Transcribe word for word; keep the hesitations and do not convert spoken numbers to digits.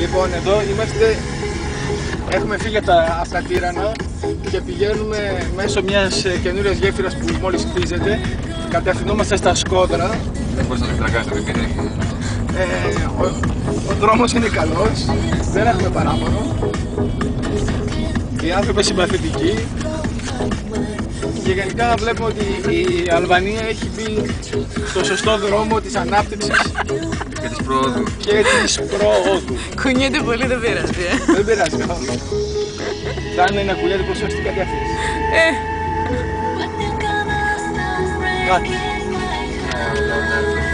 Λοιπόν, εδώ είμαστε, έχουμε φύγει από τα, από τα Τύρανα και πηγαίνουμε μέσω μιας καινούριας γέφυρας που μόλις χτίζεται. Κατευθυνόμαστε στα Σκόδρα. Δεν μπορείς να το τρακάσεις το πιπίδι. Ε, ο, ο δρόμος είναι καλός, δεν έχουμε παράπονο. Οι άνθρωποι είναι συμπαθητικοί. Και γενικά βλέπουμε ότι η Αλβανία έχει μπει στο σωστό δρόμο της ανάπτυξης Και της προόδου. και της προόδου. Κουνιέται πολύ, δεν πειράζει. Ε. Δεν πειράζει καθόλου. Θα είναι να κουνιέται προς σωστή κατεύθυνση. Ε. Κάτι. Ναι, ναι, ναι.